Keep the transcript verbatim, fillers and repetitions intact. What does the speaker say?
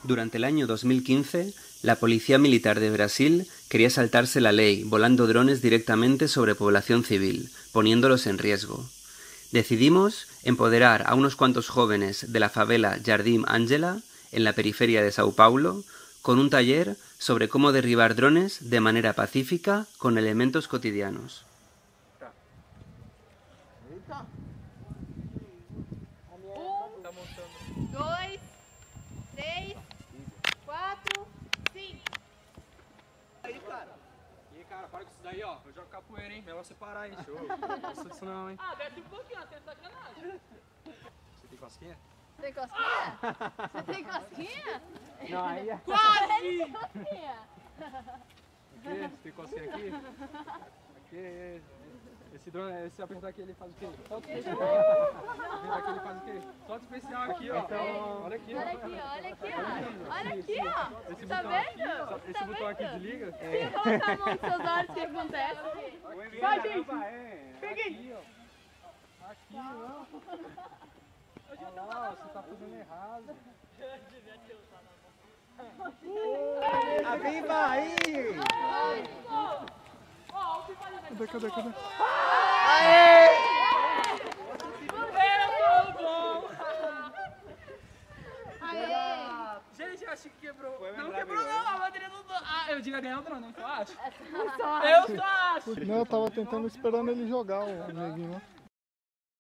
Durante el año dos mil quince, la Policía Militar de Brasil quería saltarse la ley volando drones directamente sobre población civil, poniéndolos en riesgo. Decidimos empoderar a unos cuantos jóvenes de la favela Jardim Ángela, en la periferia de Sao Paulo, con un taller sobre cómo derribar drones de manera pacífica con elementos cotidianos. Um, dois, três, quatro, cinco. Aí, cara. E aí, cara, para com isso daí, ó. Eu jogo capoeira, hein? Melhor separar, hein? Show. Não gosto disso não, hein? Ah, desce um pouquinho, tem sacanagem. Você tem cosquinha? Tem cosquinha? Você tem cosquinha? Não, aí é... Quase! Tem cosquinha? Aqui, você tem cosquinha aqui? Aqui, esse drone, se apertar aqui, ele faz o quê? Solta especial. Apertar aqui, ele faz o quê? Solta especial aqui, ó. Então, olha aqui, ó. Olha aqui, olha aqui, ó. Olha aqui, ó. Esse Tá botão vendo? aqui, esse Tá botão aqui vendo? desliga? Se colocar a mão nos seus olhos, o que acontece? Vai, gente! Peguei! Aqui, ó. Olha lá, você tá fazendo errado. A Viva aí! Cadê, cadê, cadê? Aê! Eu sou bom! Aê! Gente, eu acho que quebrou. Foi Não mesmo, quebrou Gabriel? não, a bateria não... Ah, eu devia ganhar o drone, não só acho? Eu só Eu só acho! Não, eu tava tentando esperando ele jogar o neguinho lá.